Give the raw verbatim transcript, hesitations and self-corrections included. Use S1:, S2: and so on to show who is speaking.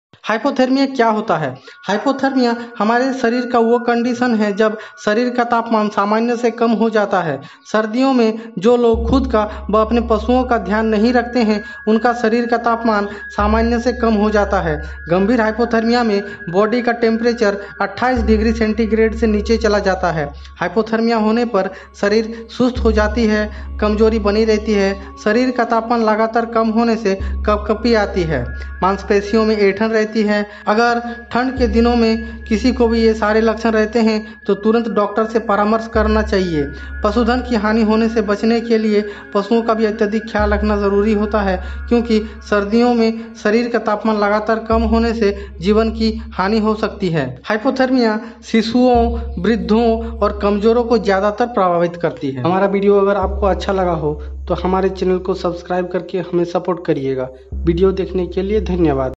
S1: Hypothermia क्या होता है? हाइपोथर्मिया हमारे शरीर का वो कंडीशन है जब शरीर का तापमान सामान्य से कम हो जाता है। सर्दियों में जो लोग खुद का व अपने पशुओं का ध्यान नहीं रखते हैं, उनका शरीर का तापमान सामान्य से कम हो जाता है। गंभीर हाइपोथर्मिया में बॉडी का टेम्परेचर अट्ठाईस डिग्री सेंटीग्रेड से नीचे चला जाता है। हाइपोथर्मिया होने पर शरीर सुस्त हो जाती है, कमजोरी बनी रहती है। शरीर का तापमान लगातार कम होने से कपकपी आती है, मांसपेशियों में ऐंठन रहती है। अगर ठंड के दिनों में किसी को भी ये सारे लक्षण रहते हैं तो तुरंत डॉक्टर से परामर्श करना चाहिए। पशुधन की हानि होने से बचने के लिए पशुओं का भी अत्यधिक ख्याल रखना ज़रूरी होता है, क्योंकि सर्दियों में शरीर का तापमान लगातार कम होने से जीवन की हानि हो सकती है। हाइपोथर्मिया शिशुओं, वृद्धों और कमजोरों को ज़्यादातर प्रभावित करती है। हमारा वीडियो अगर आपको अच्छा लगा हो तो हमारे चैनल को सब्सक्राइब करके हमें सपोर्ट करिएगा। वीडियो देखने के लिए धन्यवाद।